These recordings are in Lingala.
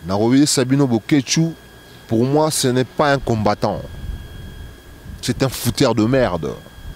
Narobi Sabino Bokechu, pour moi, ce n'est pas un combattant. C'est un fouteur de merde.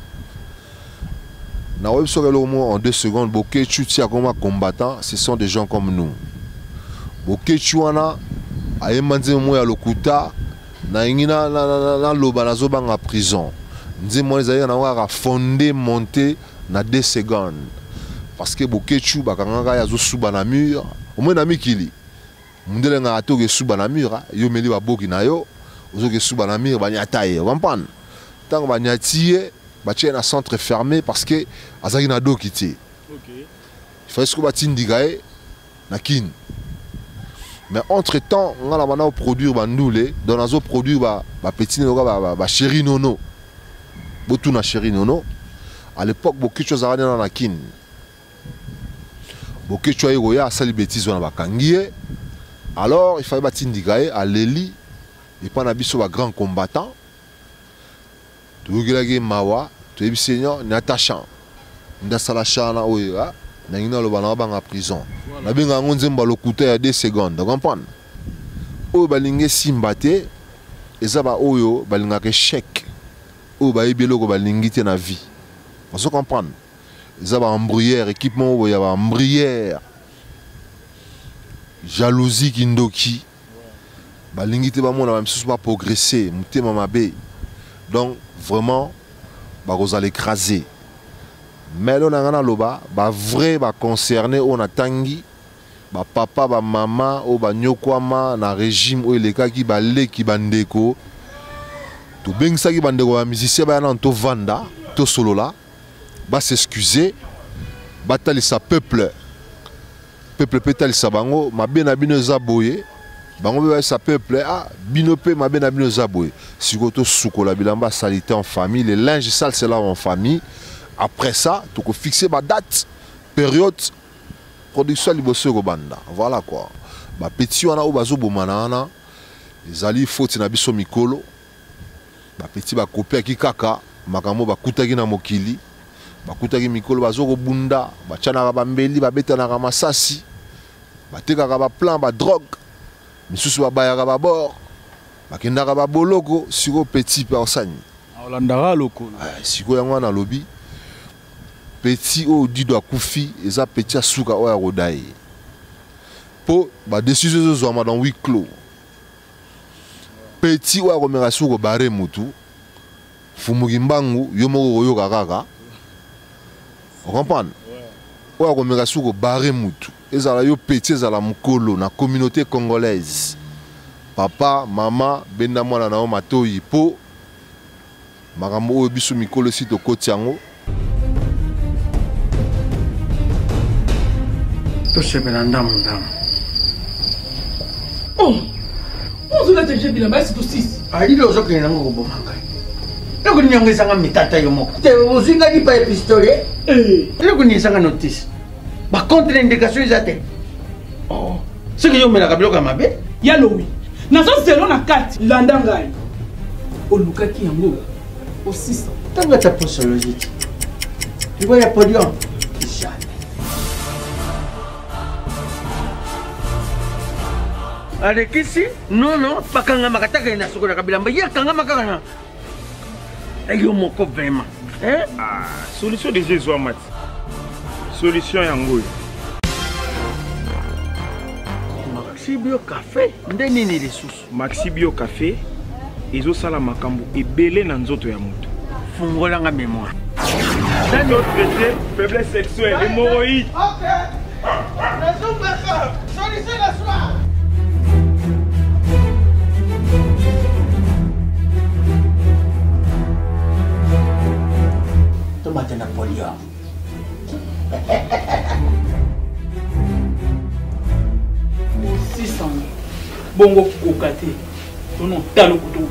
Narobi Sorelomo en 2 secondes, Bokechu tia comme combattant, ce sont des gens comme nous. Bokechu wana, ayemanze moya lokuta, na ingina na loba na zoba en prison. Nzi mo les na fondé monter na 2 secondes. Parce que Bokechu bakanga ya zo suba na mur, au moins na mikili. Mundele nga ato ke suba na mur, yo meli ba boki na yo, ozo ke suba na mur ba nyataye, comprendre? Tant ba nyatiye, ba tient un centre fermé parce que azaki na do kiti. OK. Il fallait que ba tindigae na kin. Mais entre-temps, on a maintenant produire bandoule, dans nazo produire ba petit ba chéri nono. Botu na chéri nono. À l'époque, beaucoup de choses à dans la kin. Beaucoup de choses à sali bêtises on a bakangié. Alors, il fallait bâtir Ndigaye à l'Eli. Et pas un grand combattant. Tu veux Mawa, tu es seigneur, Natacha. Ndasalacha na oya, na ngina lo bana en prison. Na binga ngonzemba lo kuta à 2 secondes, tu comprends? O balinge simbate, ezaba oyo balinga ke chèque. O ba ebelo ko balingi te na vie. On se comprend. Ezaba embruyère, équipement o ya ba embruyère. Jalousie kindoki. Balingi te ba mona ba msusu ba progresser, mutema mabe. Donc vraiment ba kozala écraser. Mais là on a loba ba vrai ba concerné on a tangi ba papa ba maman o ba nyokwama na régime o elekaki ba leki bandeko to bengsaki bandeko ba musicien ba na to vanda to solola ba s'excuser ba talisa peuple petalisa bango mabe na bino zaboye bango ba sa peuple ah bino pe mabe na bino zaboye sikoto sukola bilamba salité en famille les linges sales c'est là en famille. Après ça, tu peux fixer ma date, période, production liboso banda. Voilà quoi. Ba petit wana o bazo bomanana, les ali faute na biso mikolo. Ba petit ba kopia ki kaka, makambo ba kutaki na mokili. Ba kutaki mikolo bazo ko bunda, ba tchana ba mbeli, ba beta na masasi. Ba teka ba plan ba drogue. Misusu ba bayaka ba bord. Ba kendaka ba boloko, siko petit pe osani. Olandara loko. Siko yango na lobby. Petit au dido akufi eza petit asuka oya rodai po ba décision zo ma dans huis clos petit oya komera suko bare mutu fumuki mbangu yo moko yo kaka on comprend oya komera suko bare mutu ezala yo petit ezala mukolo na communauté congolaise papa mama benda mwana na o matoyi po makambo oyo biso mikolo sito kotiango. Oh, on se l'a déjà dit là-bas, c'est aussi. Ah, il est aux autres qui n'ont pas de le gouvernement est en mitata yomo. Tu vous avez pas pistolet. Le gouvernement est en notice. Par contre, l'indication est atteinte. Oh, ce que je me la kablo kamabe. Yalo oui. Nazo zelo na carte landangai. O lukaki yango. O 600. T'as ta posologie. Tu vois, il y a podium. Avec ici, non, pas quand on m'a attaqué dans ce qu'on a kabila, mais il y a quand on m'a attaqué. Et il y a mon corps vraiment. Hein? Ah, solution de Jésus Amat. Solution yango. Maxi Bio Café, ndeni ni ressources. Maxi Bio Café, ezo sala makambo ebele na nzoto ya moto. Fungola nga mémoire. Dans notre traité, faiblesse sexuelle, hémorroïde. Ok. Solution la soir. Tomate Napoléon. Bongo kokate. Tono talo kutu.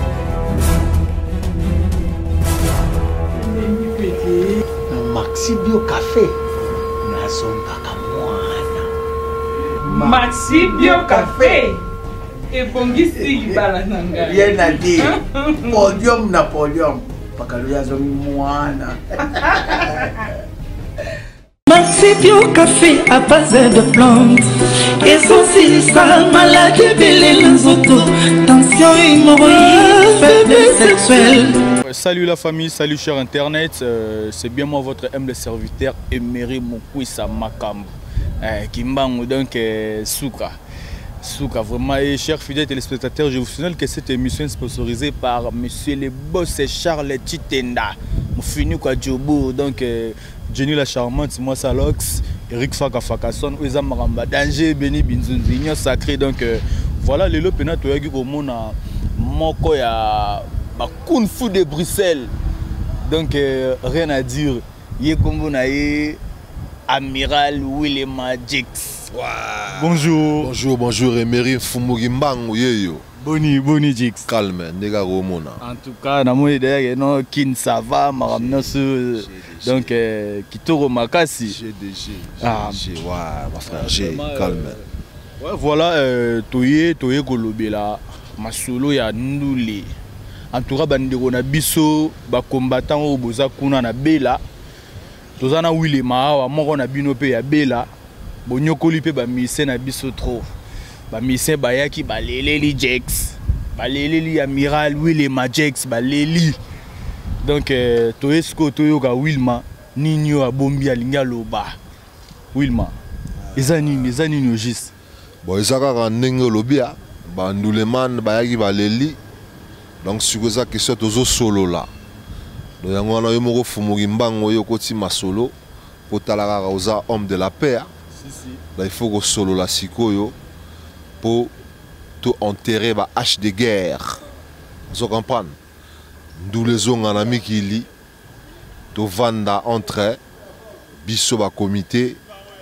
Maxi Bio Café. Nazonga kamwana. Maxi Bio Café. Et bongisi balananga. Rien à dire. Podium Napoléon. Pakaluya zomi mwana. Principio café à base de plantes. Essentiel ça maladie belé l'enzoto. Tension hémorroïde, faiblesse sexuelle. Salut la famille, salut cher internet. C'est bien moi votre humble serviteur Emery Mokwisa Makambo. Kimbango donc Souka. Souka vraiment et chers fidèles téléspectateurs, je vous signale que cette émission est sponsorisée par monsieur le boss Charles Titenda. Mon fini quoi Djobo donc Jenny la charmante, moi Salox, Eric Faka Fakason, Oza Maramba, Danger, Beni Binzunzi, Union Sacré donc voilà les lopena toyagi au monde moko ya ba Kung Fu de Bruxelles. Donc rien à dire. Yé kombo na ye Amiral Willem Jix. Wow. Bonjour. Bonjour Emery Fumugimbangu yeyo. Boni Jix. Calme, nega romona. En tout cas, na mo derrière no kin ça va maramna ce donc Kitoro Makasi. GDG. Ouais, ma frère, G, calme. Ouais, voilà toye kolobela masolo ya ndule. En tout cas bandeko na biso ba combattant o boza kuna na bela. Tozana Willem awa moko na bino pe ya bela. Bonyokoli pe ba mise na biso trop. Ba mise bayaki baleleli Jex. Baleleli Amiral Willem Jex baleli. Donc toyesko toyoka Wilma ninyo abombi alinga loba. Wilma. Ezani ogis. Bon ezaka ndenge lobia ba nduleman bayaki baleli. Donc sur ça question tozo solo là. Donc yango na yo moko fumuki mbango yo koti masolo pour talaka oza homme de la paix. Là, il faut que solo la sikoyo pour tout enterrer ba hache de guerre. Vous comprenez? D'où les ont en ami qui lit to vanda entre biso ba comité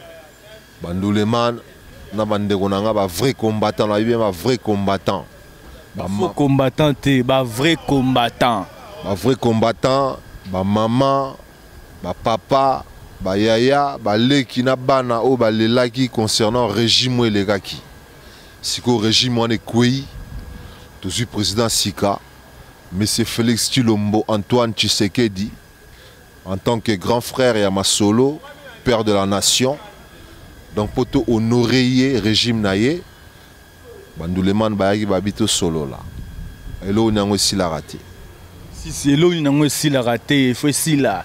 bandouleman na bande konanga ba vrai combattant là bien ba vrai combattant. Ba faux combattant te ba vrai combattant. Ba vrai combattant, ba maman, ba papa, ba yaya, ba leki na bana o ba lelaki concernant régime les gaki. Siko régime on est kouyi, je suis président Sika, monsieur Félix Tshilombo Antoine Tshisekedi, en tant que grand frère et Yamasolo, père de la nation, donc pour te honorer régime naye, bandouleman bayaki babito solo là. Et là on a aussi la raté. Si c'est là on a aussi la raté, il faut aussi là.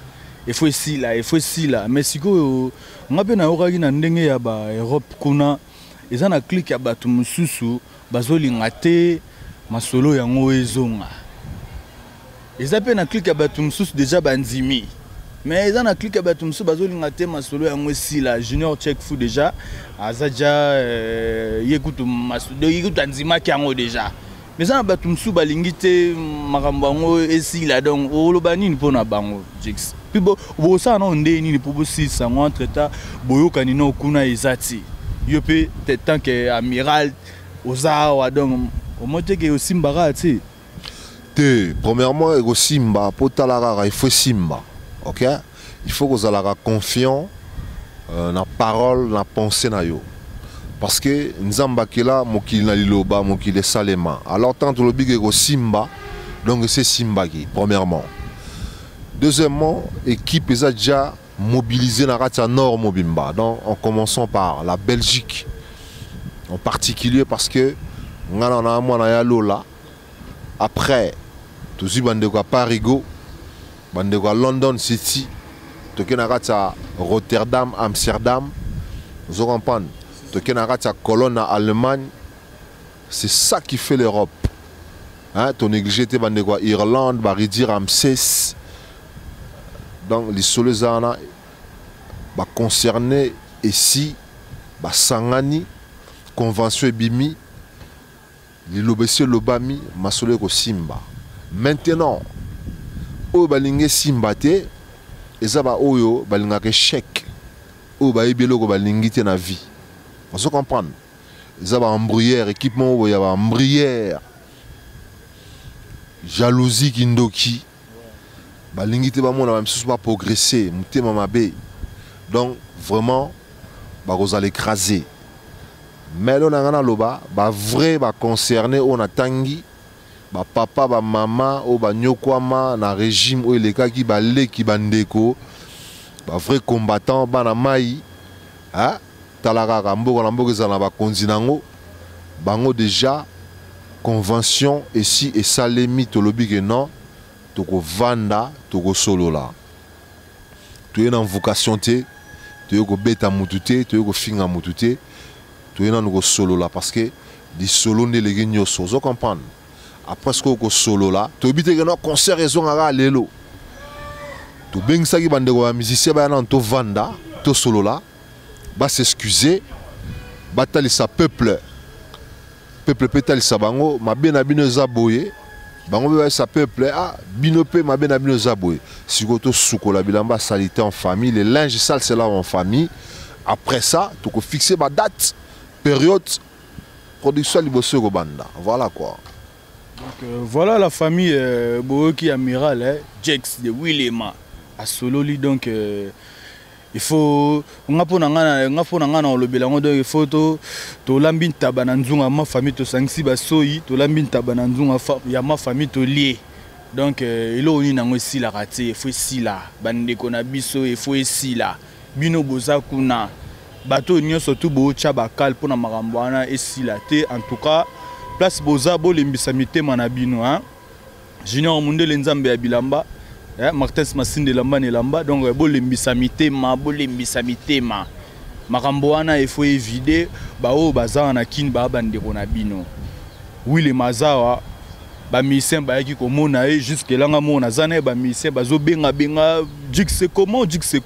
Mais si on a bien na ndenge ya ba Europe kuna eza na clique ya batu mususu bazolinga te masolo yango ezonga. Eza pe na clique ya batu mususu déjà bandimi. Mais eza na clique ya batu mususu bazolinga te masolo yango sila Junior Check Fu déjà azaja yekutu masolo yekutu anzima ki yango déjà. Mais eza na batu mususu balingi te makambo yango esila donc oloba nini mpona bango Jix. Puis bon ça non ndeni pour si ça entre temps boyokani no kuna ezati. Yo pe tant que amiral ozawa donc au moté que aussi mbara tu te premièrement ego simba pour talara il faut simba. OK? Il faut que vous ayez confiance dans la parole, dans la pensée na yo. Parce que nzamba kila mokili na liloba mokili salema. Alors tant que le big ego simba donc c'est simba qui premièrement. Deuxièmement, l'équipe est déjà mobilisée dans la Nord Mobimba. Donc, en commençant par la Belgique, en particulier parce que on a Lola. Après, tout de suite, Parigo, London City, Rotterdam, Amsterdam, vous comprenez? Cologne, Allemagne. C'est ça qui fait l'Europe. Hein, tu négliges Irlande, Baridir, Ramsès. Donc les solezana va concerner ici ba sangani convention bimi les lobesi lobami masole ko simba. Maintenant o balinge simba te eza ba oyo balinga ke chèque o ba ebelo ko balingi te na vie. Vous comprenez? Eza ba embrouillère équipement o ya ba embrouillère jalousie kindoki. Balingité ba mona même si pas progresser mutema mabe donc vraiment vous allez écraser mais là on a loba ba vrai ba concerné on a tangi ba papa ba maman o ba nyokwama na régime o eleka ki ba leki bandeko ba vrai combattant bana mai hein talaka mboka na mboka za na ba konzinango bango déjà convention ici et salemi tolobi que non toko vanda toko solola tu es en vocation te tu es ko beta mutute tu es ko finga mutute tu es en solola parce que di solo ne les gagno so comprendre après ce ko solola tu bite que non concert raison ara lelo tu beng ça qui bande ko musicien ba na to vanda to solola ba s'excuser batali sa peuple pétali sa bango mabe na bino zaboye bango be sa peuple ah bino pe mabe na bino zaboye sikoto sukola bilamba salité en famille les linges sales c'est là en famille après ça tu ko fixer ba date période production liboso ko banda voilà quoi. Donc voilà la famille Boyoki Amiral Jex de Willema à Sololi donc il faut on a pour nangana le bilan donc il faut to lambin tabananzunga ma famille to sangsi basoyi to lambin tabananzunga ya ma famille to lié donc il oni nango si la raté il faut si la bande kona biso il faut si la bino boza kuna bato nyonso to bo cha bakal pona makambo wana et si la te en tout cas place boza bo lembisa mitema na bino hein Junior Mundele Nzambe ya Bilamba Martins Masinde Lamba ne Lamba donc bolembisa mitema makambo wana il faut éviter ba o baza na kin ba bande ko na bino wile mazawa ba misien ba yaki ko mona e jusque là nga mona zana ba misien bazo benga dik c'est comment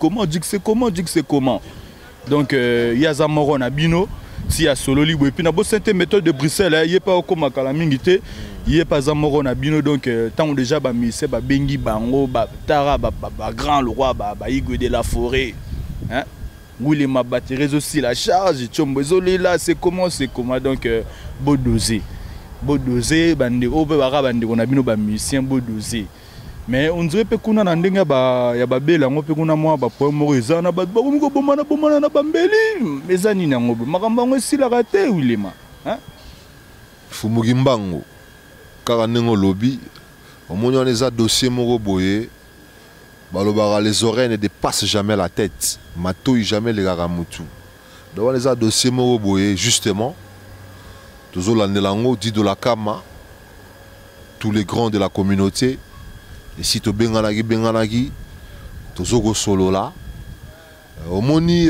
donc yaza moro na bino si ya sololi bo puis na bo cette méthode de Bruxelles y pas ko makala mingité y pas za moro na bino donc tant déjà ba misien ba bengi bango ba tara ba grand le roi ba Igwe de la forêt hein wile ma batterie aussi la charge chombo là c'est comment donc beau doser bande obe bara bande on a bino ba musicien beau doser mais on dirait pe kuna na ndenga ba ya babela ngo pe kuna mwa ba point moko ezana ba ko bomana na bambeli ezani na ngobe makamba ngo si la raté wilema hein fumugi mbango kaka nengo lobi omoni on les a dossier moko boye balobara les oreilles ne dépassent jamais la tête matoi jamais les garamutu donc on les a dossier moko boye justement toujours la nelango dit de la kama tous les grands de la communauté et si to benganagi toujours solo là omoni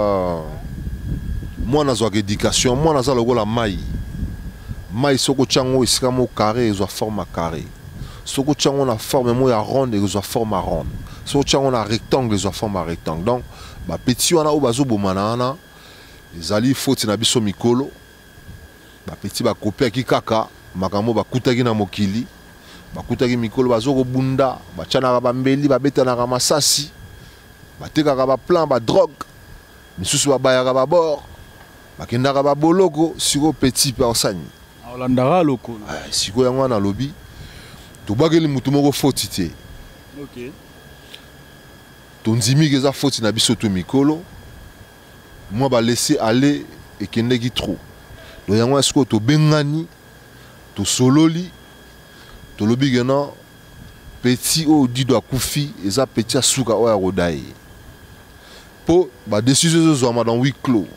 moi nazo éducation moi nazo logo la mai soko chango isika mo carré zo forme carré soko chango na forme mo ya ronde zo forme ronde soko chango na rectangle zo forme rectangle donc ba petit wana o bazo bomana ezali faute na biso mikolo ba petit ba kopia ki kaka makambo ba kutaki na mokili ba kutaki mikolo bazo ko bunda ba tshana ba mbeli ba betana ka masasi ba teka ka ba plan ba drogue misusu ba baya ka ba bord ba kenda ka ba boloko siko petit personne Olandara loko siko yango na lobby to bageli mutu moko faute te OK tonzimi keza faute na biso to mikolo moi ba laisser aller et kendeki trop donc yango est-ce que to bengani to sololi to lobi gena petit o dido akufi eza petit asuka o ya rodai po ba décision zo ma dans huis clos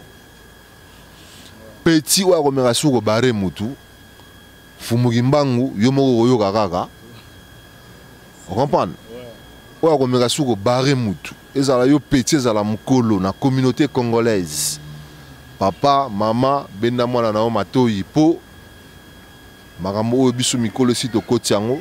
petit o ya komera suko bare mutu fumugi mbangu yo moko oyoka kaka on comprend o ya komera suko bare mutu ezala yo petit ezala mukolo na communauté congolaise papa mama benda mwana na o matoi po makambo oyo biso mikolo si tokoti yango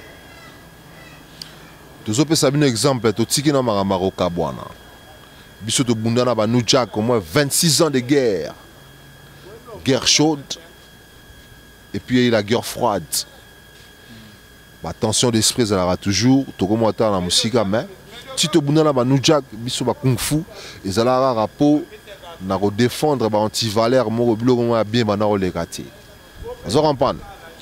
tozopesa bino exemple totiki na makambo akokabwana biso tobunda na banujak au moins 26 ans de guerre chaude et puis il y a eu la guerre froide la tension d'esprit ezalaka toujours tokomata na musika mais si tobunda na banujak biso ba kung fu ezalaka kaka po na kodéfendre ba antivaleur moko biloko moko ya bien bana koleka te ozo comprendre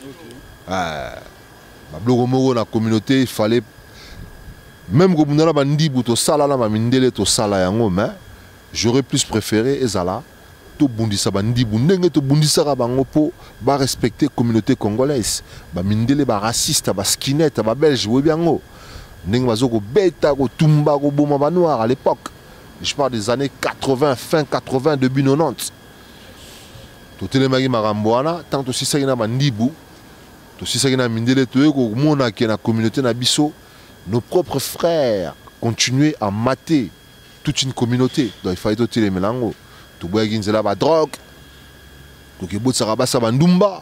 biloko moko na communauté il fallait même kobunda na bandibu tosala na bamindele tosala yango mais j'aurais plus préféré ezala tobundisa bandibu ndenge tobundisaka bango po ba respecter communauté congolaise bamindele ba raciste ba skinette ba belge webi yango ndenge bazo ko beta ko tumba ko boma ba noir à l'époque Je parle des années 80, fin 80, début 90. Totelemaki maramboana, tant aussi ça na bandibu, aussi ça na mindele toye ko mona ki na communauté na biso, nos propres frères continuaient à mater toute une communauté. Donc il fallait totelemaki lango. To boyaki nzela ba drogue. To ke botsa rabasa bandumba.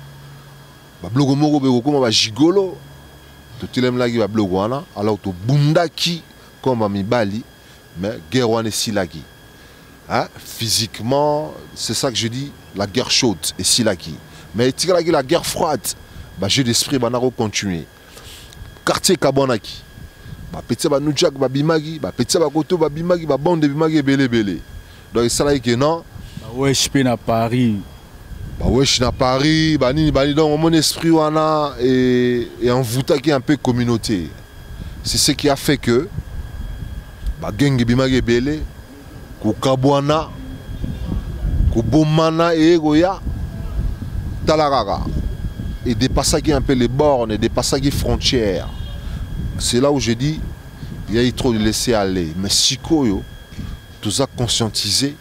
Ba blogo moko be ko ba gigolo. Totelemaki ba blogo wana, alors to bundaki comme mibali, mais guerre wana silaki. Hein? Physiquement, c'est ça que je dis, la guerre chaude et silaki. Mais la guerre froide, bah, jeu d'esprit va continuer. Quartier Kabonaki, bah petit bah Nujak bah Bimagi, bah petit bah Koto bah Bimagi, bah bande de Bimagi belé belé. Donc ça là que non. Bah ouais, je suis à Paris. Bah ouais, je suis à Paris, bah ni donc mon esprit wana et envoûté qui est un peu communauté. C'est ce qui a fait que bah Genge Bimagi belé. Kukabwana, Kubomana et Egoya, Talarara. Et dépasser un peu les bornes, et dépasser les frontières. C'est là où je dis, il y a eu trop de laisser aller. Mais si Koyo, tout ça conscientisé,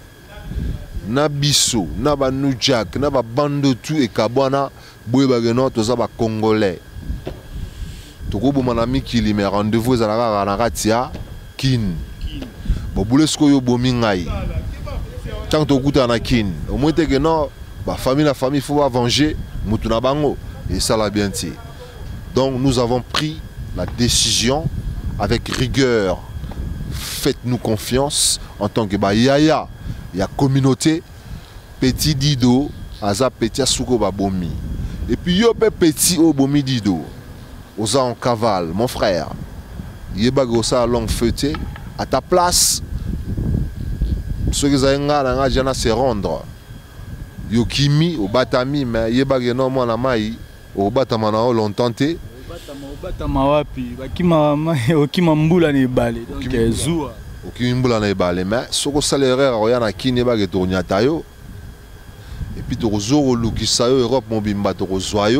Nabiso, Naba Nujak, Naba Bandotu et Kabwana, Bouébageno, tout ça va congolais. Tout le monde qui lui met rendez-vous à la Ranatia, Kin. Bon, boulesco bomingai. Tant que tu as kin, au moins que non, la famille faut venger, mutuna bango et ça l'a bien dit. Donc nous avons pris la décision avec rigueur. Faites-nous confiance en tant que yaya, il y a communauté petit dido, aza petit asuko babomi. Et puis yo petit obomi dido. Oza en cavale, mon frère. Yebago sa long feuté. À ta place, ceux qui ont se rendre. Yokimi, au Batami, mais Yebagé non, moi, la maï, au Batamana, l'ont tenté. Au Batamawapi, Okimambula ne balé, donc Zoua. Okimambula ne balé, mais ce que salaire, il y a qui n'est pas tourné à Tayo. Et puis, tu as Lukisayo, Europe, mon bimba, tu as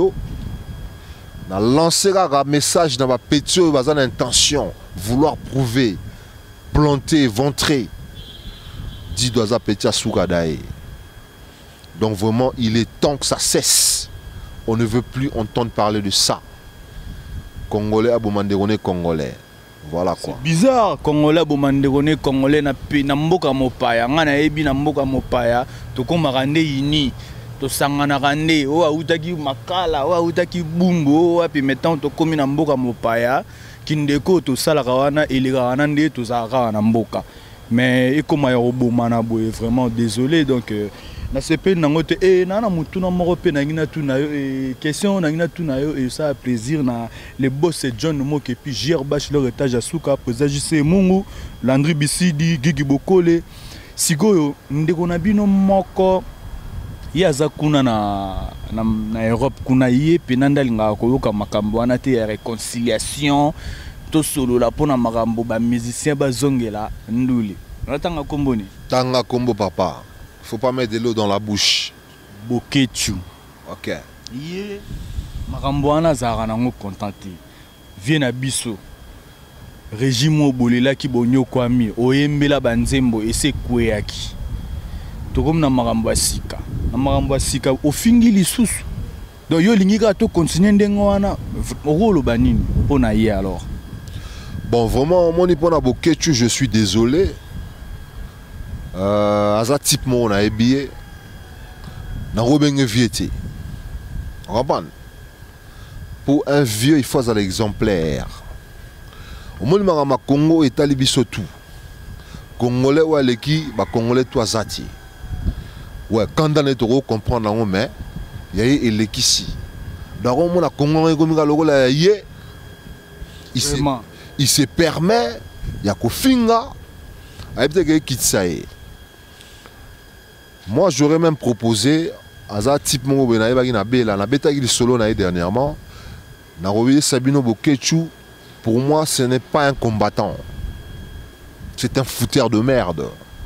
na lancé un message dans ma pétio, une intention, vouloir prouver. Planter, ventrer, dit Doaza Petia Soukadae. Donc vraiment, il est temps que ça cesse. On ne veut plus entendre parler de ça. Congolais abomanderone congolais. Voilà quoi. C'est bizarre, Congolais abomanderone congolais na mboka mopaya. Ngana ebi na mboka mopaya. Toko marande ini. To sangana rande. Oa utaki makala. Oa utaki bumbo. Oa pi metan to komi na mboka mopaya. Kindeko to salakawana et les ranande to zara na mboka. Mais et comme robomana boy vraiment désolé donc na sepe nangote et na mutuna morope na ngina tuna yo et question na ngina tuna yo et ça a plaisir na les boss John Moke puis Gerbach leur étage à Souka présagissé Mungu Landry Bisidi Gigi Bokole sigoyo ndeko na bino moko yaza kuna na Europe kuna ye penanda linga koyoka makambo wana te ya réconciliation to solo la pona makambo ba musicien ba zongela nduli natanga komboni tanga kombo papa faut pas mettre de l'eau dans la bouche Bokechu OK ye makambo wana zara nango contenté viena biso régime obolela ki bonyo kwami oyembela banzembo ese kweyaki tokom na makambo asika na makambo asika ofingi lisusu donc yo lingika to continuer ndengo wana rolo banini pona ye alors. Bon vraiment mon ipona Bokechu je suis désolé aza type mon a ebie na robenge viété pour un vieux il faut aller exemplaire au monde ma Congo et talibiso tout congolais ou aleki ba congolais toi zati ouais quand on est au comprendre non mais il y a eleki si donc on a Congo comme logo la yé il se permet ya ko finga peut-être kitsaye. Moi j'aurais même proposé à ça type mon benaye bagi na bela na beta qui solo na dernièrement na robier Sabino Bokechu pour moi ce n'est pas un combattant. C'est un fouteur de merde.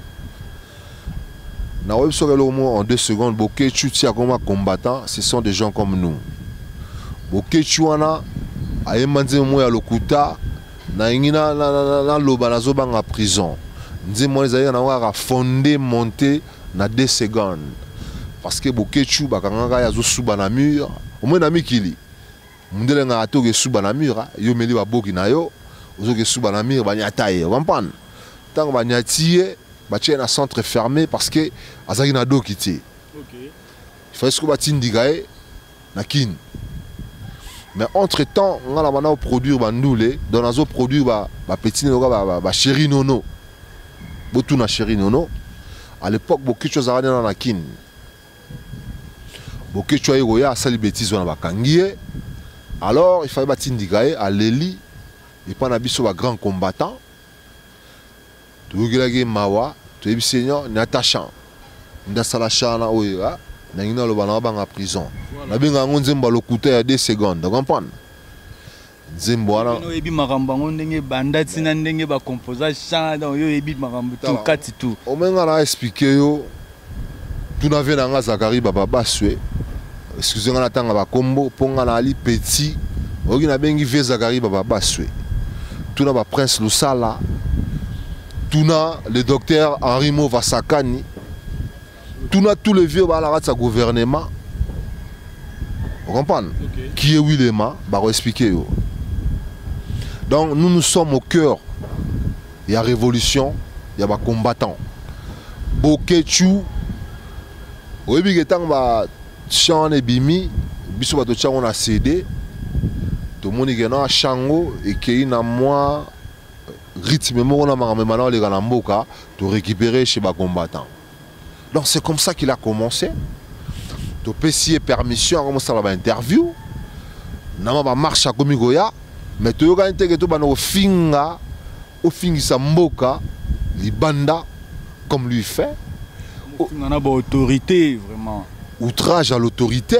Na robier sur le mot en 2 secondes Bokechu tia comme un combattant, ce sont des gens comme nous. Bokechu ana ayemanze mo ya lokuta na ingina na loba na zobanga prison. nzembo wana ezalaki nango kaka fondé monté na 2 secondes parce que bokechu bakangaka ye azosuba na mur omoi na mikili mundele ngaka te okesuba na mur yo meli baboki na yo ozokesuba na mur banyata ye okompane ntango banyati ye batie na centre fermé parce que azalaki na doki te il fallait que batindika ye na kini mais entre temps nga na bana produire bandule donc nazo produire ba petit noka ba chéri nono botu na chéri nono à l'époque bokechu azalaki na kini bokechu ayoya asali bêtise wana bakangi ye alors il fallait batindika ye aleli epa na biso ba grand combattant toyokelaki mawa toyebi seigneur ni attachant ndasala chana oyo nangina lo bana banga prison na benga ngo nzembo lokuta ya 2 secondes comprendre nzembo wana no ebi makambo ngo ndenge bandati na ndenge ba composer chant donc yo ebi makambo tout kati tout omenga na expliquer yo tout n'avait nanga Zakari baba baswe excusez-moi na tanga ba kombo ponga na ali petit oki na bengi vie Zakari baba baswe tout na ba prince Lusala tout na le docteur Henri Movasakani tous les vieux à la gouvernement. Vous comprenez? Qui est Willema, bah expliquer. Donc nous sommes au cœur. Il y a révolution, il y a des combattants. Bokechu, oui, il y a des chants et bimi, biso bato chants on a cédé. Tout le monde est dans chango et qui est dans moi rythme on a maintenant les gars mboka to récupérer chez les combattants. Donc c'est comme ça qu'il a commencé. Tu peux essayer permission, on commence à faire une interview. On va marcher à Komigoya. Mais tu as dit que tu as finga, au fingi samboka, les banda, comme lui fait. On a une autorité, vraiment. Outrage à l'autorité.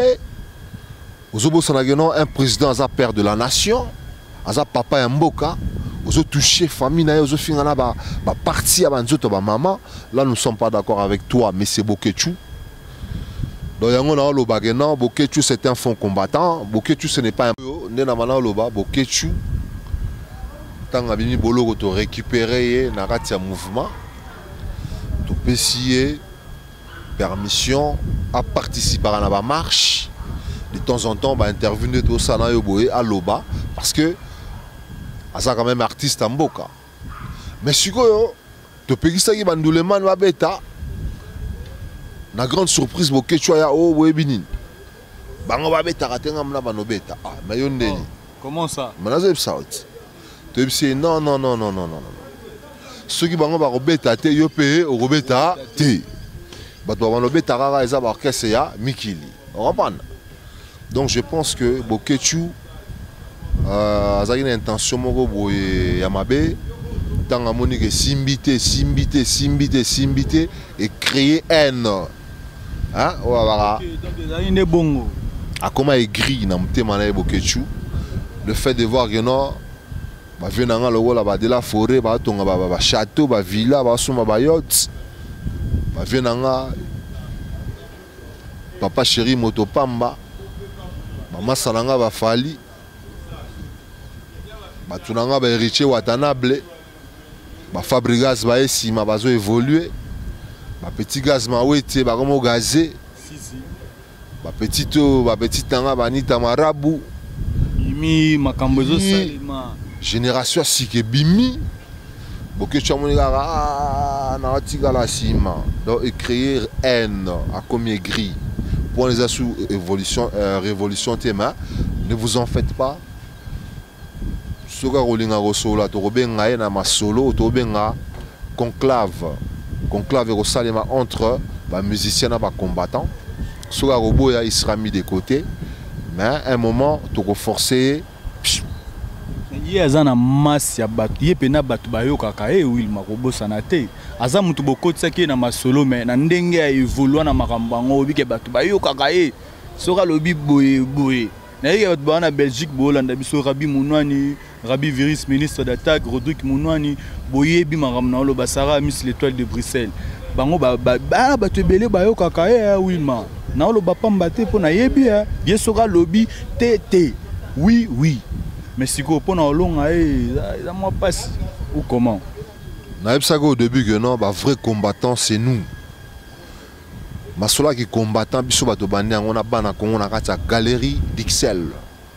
Un président a père de la nation, a papa et mboka. Vous avez touché famille, vous avez fait une partie à ma maman. Là, nous ne sommes pas d'accord avec toi, mais c'est Bokechu. Donc, Bokechu, c'est un fond combattant. Bokechu, ce n'est pas un Bokechu. Tant que Bolo tu récupéré un mouvement, tu peux essayer permission à participer à la marche. De temps en temps, intervenir tout ça à Loba parce que c'est quand même artiste en boka. Mais si tu peux dire que Bandouleman va bêta, la grande surprise, c'est que tu as au webinin. Bango va bêta, bêta. Ah, mais comment ça? Tu dis non. Ceux qui vont bêta, tu es payé au bêta, tu vas bêta, tu vas bêta, Mikili. Donc je pense que Bokechu a une intention de Yamabe, tant que simbité et créer haine. Hein? Voilà. A comment écrit dans le thème de Bokechu, le fait de voir que non, de la forêt, de château, de villa, de yacht, papa chéri Motopamba, maman Salanga va fali. Batunanga ba héritier Watanabe, ba Fabregas ba esima bazo évoluer, ba petit gaz ma wete ba komo gazé, ba petit tanga ba nita marabu, bimi makambozo salima, génération sike bimi, boke chamoni ga na watika la sima, donc créer haine à combien gris pour les assous évolution révolution thème, ne vous en faites pas. Soka rolinga rosola to robenga na masolo to benga conclave rosalema entre ba musiciens et ba combattants. Soka roboya il sera mis de côté mais à un moment to forcer ye azana masse ya batu ye pena batu bayoka ka wil makobo sanate aza mutu bokotisa ke na masolo mais na ndenge ya évoluer na makambango bike batu bayoka ka soka lobi boye na ye batu bana Belgique bolanda biso Rabi Mounouani Rabi Viris ministre d'attaque Rodrigue Mounouani boyebi makamna lo basara Miss l'étoile de Bruxelles bango batu ebele bayoka ka wilma na lo bapamba te pona yebi ye soka lobi te oui mais si vous prenez un long, ça moi passe ou comment? au début que non, vrai combattant c'est nous. Mais ceux qui combattant, on a une galerie d'Ixelles.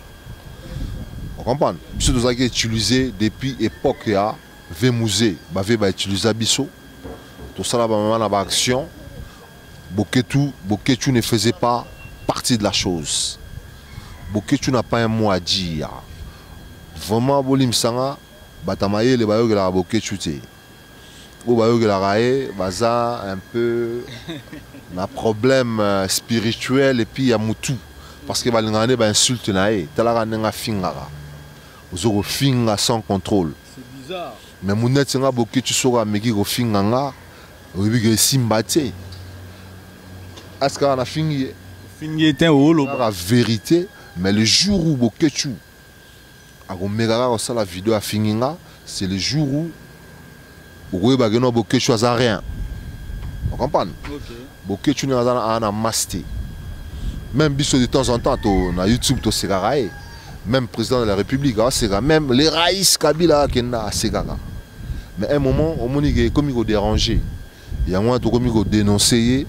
Vous comprenez? Biso nous avons utilisé depuis l'époque à Vemouze, va utiliser Biso. Tout ça là, on a action. Boketu ne faisait pas partie de la chose. Boketu n'a pas un mot à dire. Vraiment, Bolim Sanga, Batamaye, les Bayo de la Boketu. Au Bayo de la Rae, Baza, un peu, un problème spirituel et puis il y a Moutou. Parce que Balingane va insulter Nae, Talaranga Fingara. Vous aurez Finga sans contrôle. C'est bizarre. Mais Mounet Sanga Boketu sera Megi au Finganga, au Bigue Simbate. Est-ce qu'on a fini? Fini était au holo. La vérité, mais le jour où Boketu a remis la vidéo à Finginga, c'est le jour où Boketu n'a rien. Vous comprenez? Boketu n'a rien masté. Même de temps en temps, sur YouTube, même le président de la République, même les Raïs Kabila qui sont mais à un moment, on a comme il dérangé. Il y a moins de dénoncer.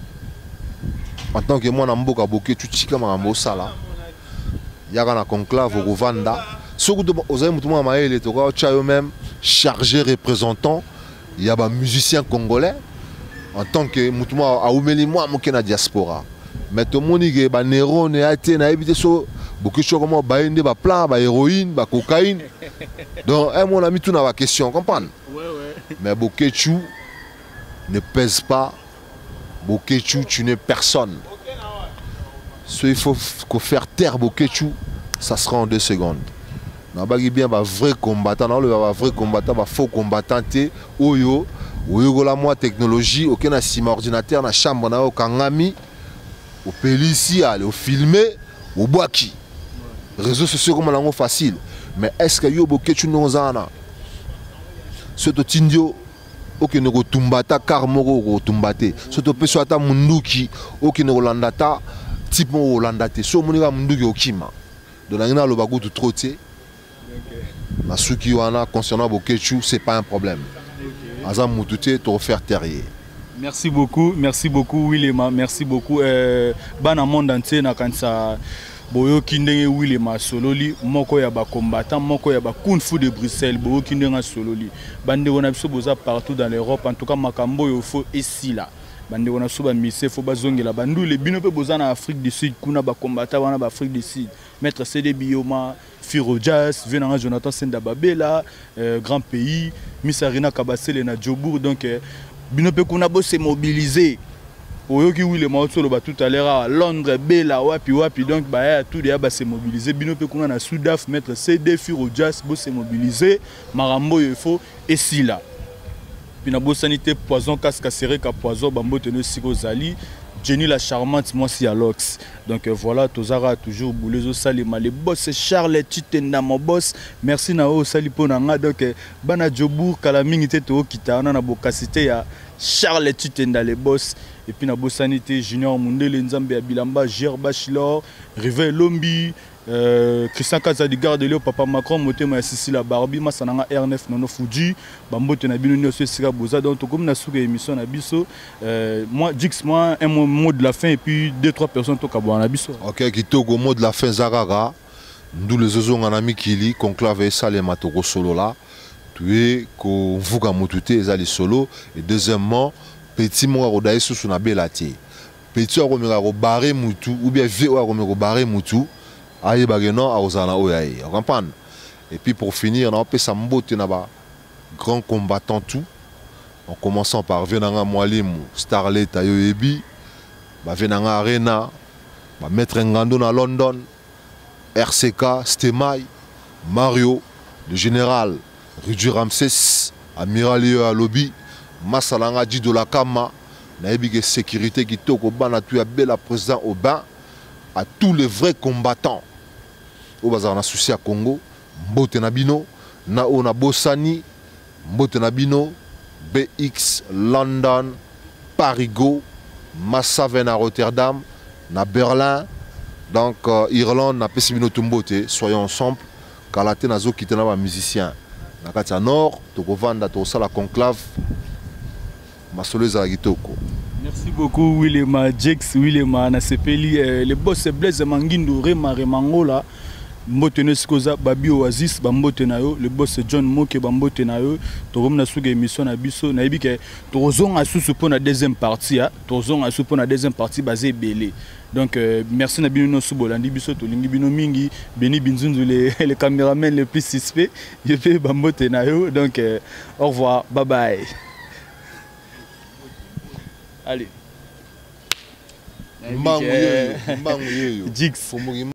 En tant que moi, je Boketu Chika Mosala. Il y a un conclave au Rwanda. Ce que vous avez même chargé représentant. Il y a un musicien congolais. En tant que Moutouma a oumeli moi à la diaspora. Mais tout le monde a Néron et Athé, n'a évité ça. Beaucoup de choses comme baïndé, plan, héroïne, cocaïne. Donc, mon ami, tout n'a pas question, comprendre. Mais Boketu ne pèse pas. Boketu, tu n'es personne. Il faut faire taire Boketu, ça sera en 2 secondes. On a bien un vrai combattant, un vrai combattant, un faux combattant. Oyo, la moi technologie, aucun ordinateur, na chambre, na aucun ami, au pélici, au filmer, au boaki. Réseaux sociaux comme on facile. Mais est-ce que yo Boketu nous en a? Ce tindio. Ok ne tumbata car moro tumbate soto peso ata munduki ok ne landata type mo landate so monika munduki okima de la ngina lo bagu tout troté na suki wana concernant Boketu c'est pas un problème azam mutute to faire terrier. Merci beaucoup Willema, merci beaucoup bana monde entier na kansa boyo kindenge Willema sololi moko ya ba combattant moko ya ba kung fu de Bruxelles boyo kindenge sololi bande wona biso boza partout dans l'Europe en tout cas makambo yo fo ici là bande wona so ba mise fo bazongela bandu le bino pe boza na Afrique du Sud kuna ba combattant wana ba Afrique du Sud maître CD Bioma Firo Jazz venanga Jonathan Senda Babela grand pays Misarina Kabasele na Djobour donc bino pe kuna bo se mobiliser. Oyoki Willema tout à l'heure à Londres, Bela, wapi, donc tout le monde s'est mobilisé. Bino pe kuna na Soudaf, mettre CD, Firo Jazz, bo s'est mobilisé. Marambo il faut et si là. Puis na bo sanité poison casque serré ka poison bambo tenu Sirozali. Jenny la charmante, moi si Alox. Donc voilà, Tozara toujours boulezo salima. Le boss c'est Charles Titenda mon boss. Merci nao saliponanga donc bana Djobour kalamingi te to kita na bokasité ya Charles Titenda le boss. Et puis na Sanité Junior Mundele Nzambe ya Bilamba Ger Bachelor Rivet Lombi Christian Kazadi Léo Papa Macron motema ya Sissi la Barbie masananga R9 nono Fuji bambote na bino nyoso sika boza donc comme na suka émission na biso moi Dix moi un mot de la fin et puis 2-3 personnes to kabwa na biso. OK kitoko mot de la fin Zaraga ndou les ozo ngana mikili conclave salema to solo là tu es ko vuka motute ezali solo et deuxièmement petit mo rodaye sous na belati petit o komeka ko barrer mutu ou bien v o komeka ko barrer mutu aye bageno a ozana oyaye on comprend. Et puis pour finir on peut sambote na ba grand combattant tout en commençant par Venanga Mwalimu Starlet Ayoyebi ba Venanga Arena ba Maître Ngando na London RCK Stemai Mario le général Rudy Ramsès Amiral à lobby Masalanga dit de la Kama, naïbige sécurité qui toko bana tu la président Aubin à tous les vrais combattants. Au bazar na souci à Congo, Mbote Nabino, Naona Bossani, Mbote Nabino, BX London, Parigo, Massaven à Rotterdam, na Berlin, donc Irlande, na Pessimino Tumbote, soyons ensemble, Kalate Nazo qui était là musicien. na kati ya nord tokovanda tosala conclave masolo ezala kitoko. Merci beaucoup Willema Jex, Willema Nasepeli, le boss Blaise Mangindo, Rema Remangola, Mbote Neskoza, Babi Oasis, Bambote Nayo, le boss John Moke, Bambote Nayo, Torom Nasuga émission na biso, na ibike, Tozon a sous pour la deuxième partie, Tozon a sous pour la deuxième partie basée Belé. Donc merci na bino Subolandi biso to lingi bino mingi, Beni Binzunzu les caméramans les plus suspects, Yepe Bambote Nayo. Donc au revoir, bye bye. Allez. Mbangu yeyo, Jix.